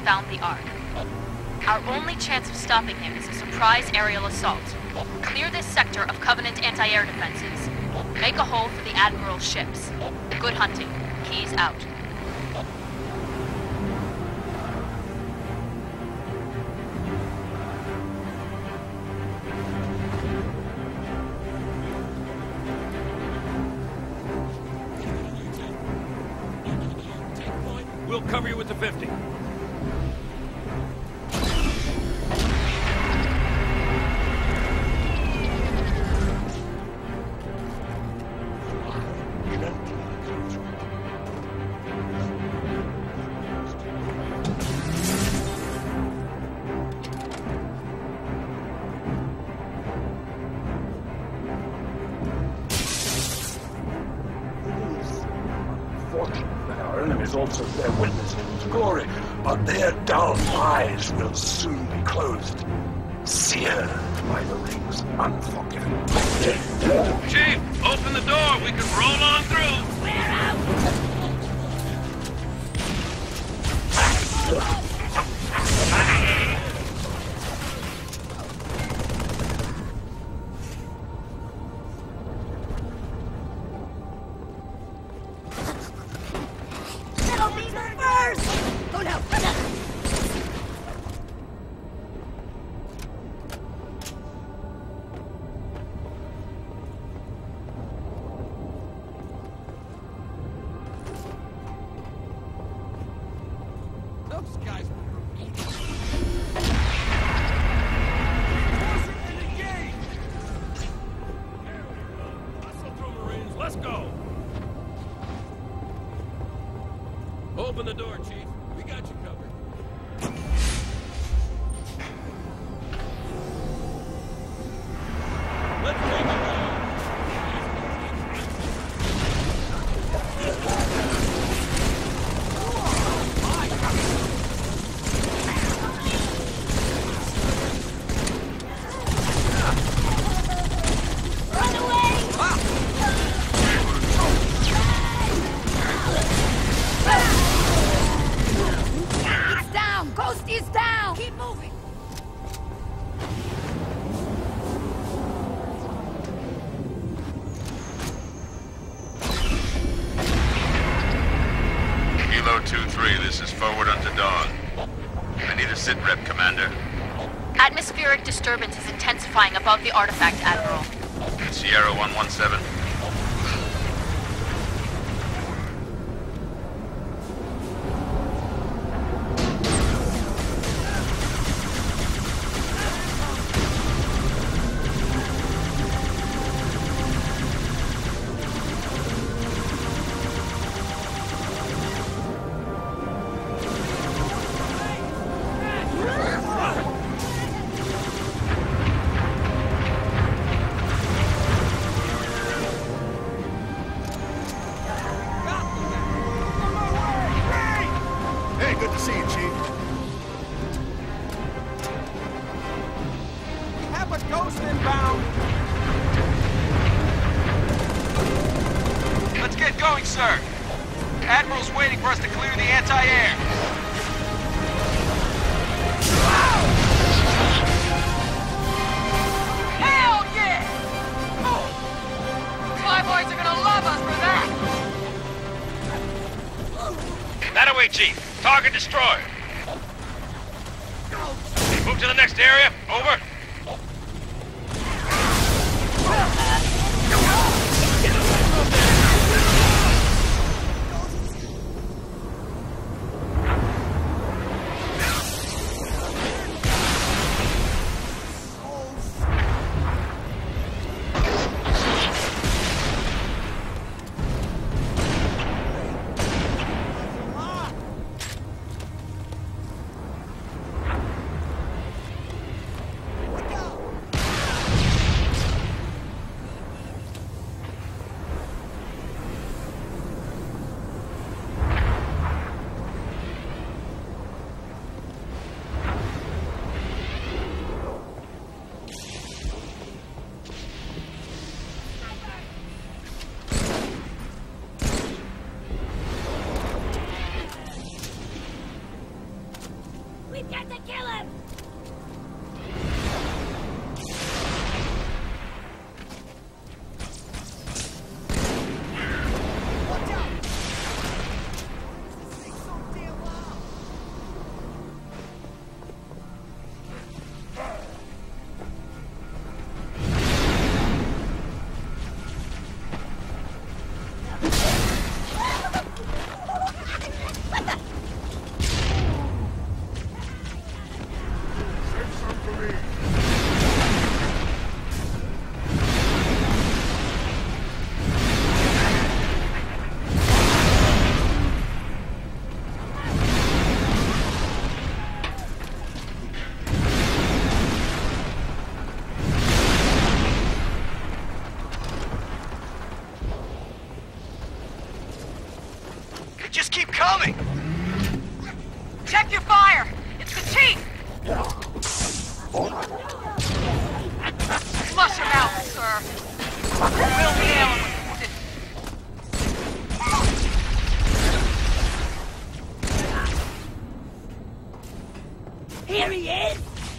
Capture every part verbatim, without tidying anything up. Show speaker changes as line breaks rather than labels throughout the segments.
found the Ark. Our only chance of stopping him is a surprise aerial assault. Clear this sector of Covenant anti-air defenses. Make a hole for the Admiral's ships. Good hunting. Keyes out.
We'll cover you with the fifty.
Also bear witness to his glory, but their dull eyes will soon be closed, seared by the ring's unforgiving.
Chief, open the door. We can roll on through. We're out. Let's go! Open the door, Chief. We got you covered. Let's take it down!
two three, this is forward unto dawn. I need a sit-rep, Commander.
Atmospheric disturbance is intensifying above the artifact, Admiral.
Sierra one one seven.
Let's get going, sir. Admiral's waiting for us to clear the anti-air.
Hell yeah! Oh. Flyboys are gonna love us for that!
That away, Chief. Target destroyed. Move to the next area. Over.
for me.
Just keep coming!
Check your fire! It's the chief! Flush him out, sir! We'll be dealing with this. Here he is!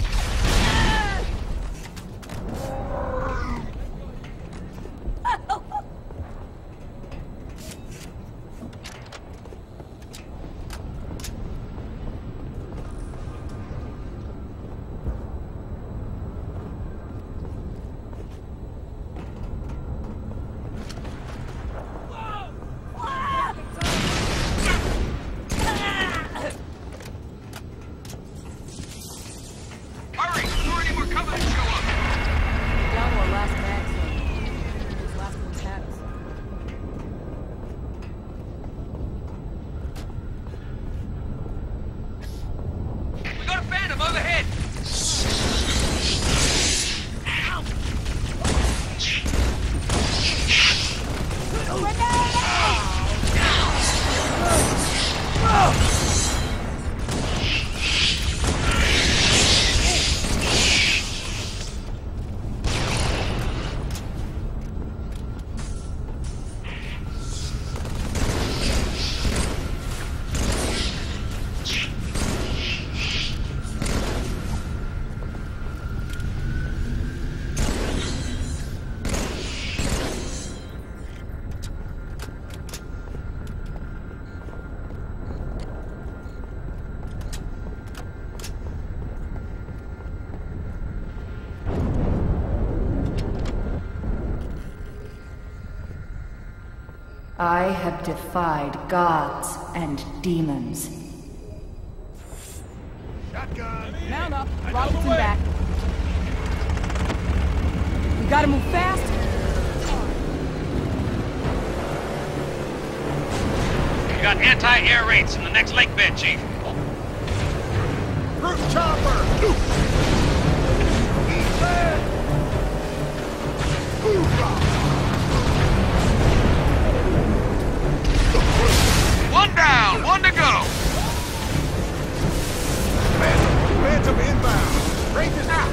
I have defied gods and demons.
Shotgun!
Mount up, Robertson back. We gotta move fast.
We got anti-air raids in the next lake bed, Chief.
Root chopper!
One down, one to go!
Phantom, Phantom inbound! Rangers out!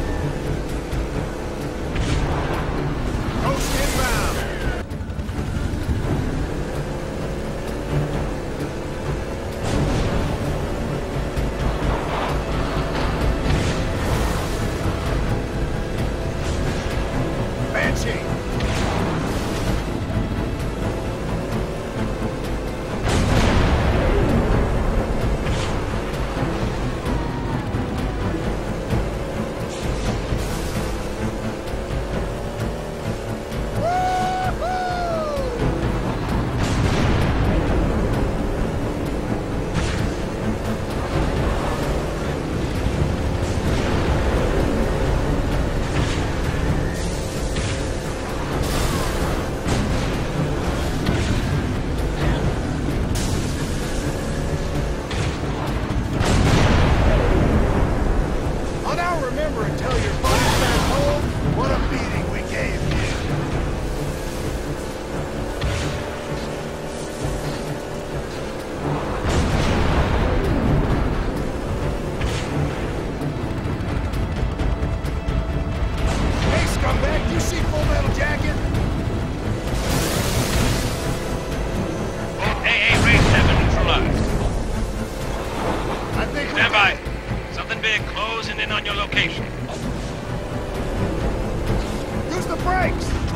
Ghost inbound! Banshee! Remember and tell your buddies back home what a beating we gave you. Hey, scumbag, you see Full Metal Jacket?
Both A A raids have been neutralized.
I think
Stand by. Something big closing in on your location.
Use the brakes!